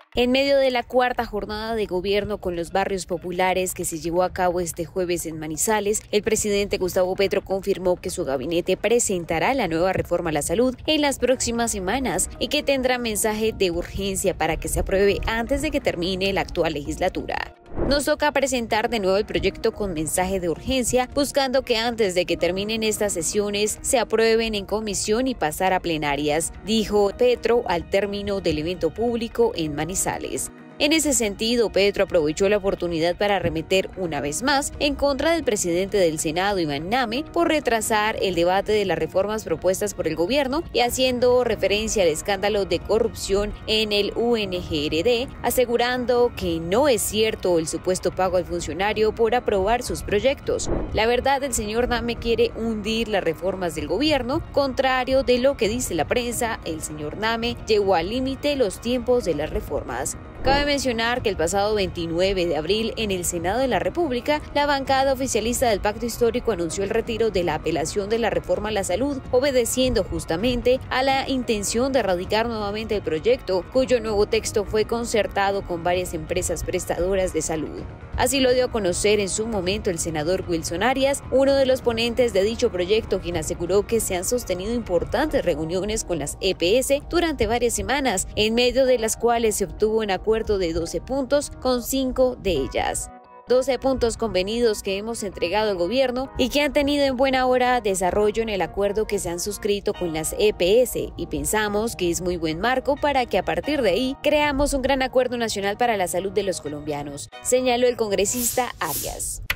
En medio de la cuarta jornada de gobierno con los barrios populares que se llevó a cabo este jueves en Manizales, el presidente Gustavo Petro confirmó que su gabinete presentará la nueva reforma a la salud en las próximas semanas y que tendrá mensaje de urgencia para que se apruebe antes de que termine la actual legislatura. Nos toca presentar de nuevo el proyecto con mensaje de urgencia, buscando que antes de que terminen estas sesiones se aprueben en comisión y pasar a plenarias, dijo Petro al término del evento público en Manizales. En ese sentido, Petro aprovechó la oportunidad para arremeter una vez más en contra del presidente del Senado, Iván Name, por retrasar el debate de las reformas propuestas por el gobierno y haciendo referencia al escándalo de corrupción en el UNGRD, asegurando que no es cierto el supuesto pago al funcionario por aprobar sus proyectos. La verdad, el señor Name quiere hundir las reformas del gobierno. Contrario de lo que dice la prensa, el señor Name llevó al límite los tiempos de las reformas. Cabe mencionar que el pasado 29 de abril en el Senado de la República, la bancada oficialista del Pacto Histórico anunció el retiro de la apelación de la reforma a la salud, obedeciendo justamente a la intención de erradicar nuevamente el proyecto, cuyo nuevo texto fue concertado con varias empresas prestadoras de salud. Así lo dio a conocer en su momento el senador Wilson Arias, uno de los ponentes de dicho proyecto, quien aseguró que se han sostenido importantes reuniones con las EPS durante varias semanas, en medio de las cuales se obtuvo un acuerdo de 12 puntos con 5 de ellas. 12 puntos convenidos que hemos entregado al gobierno y que han tenido en buena hora desarrollo en el acuerdo que se han suscrito con las EPS, y pensamos que es muy buen marco para que a partir de ahí creamos un gran acuerdo nacional para la salud de los colombianos, señaló el congresista Arias.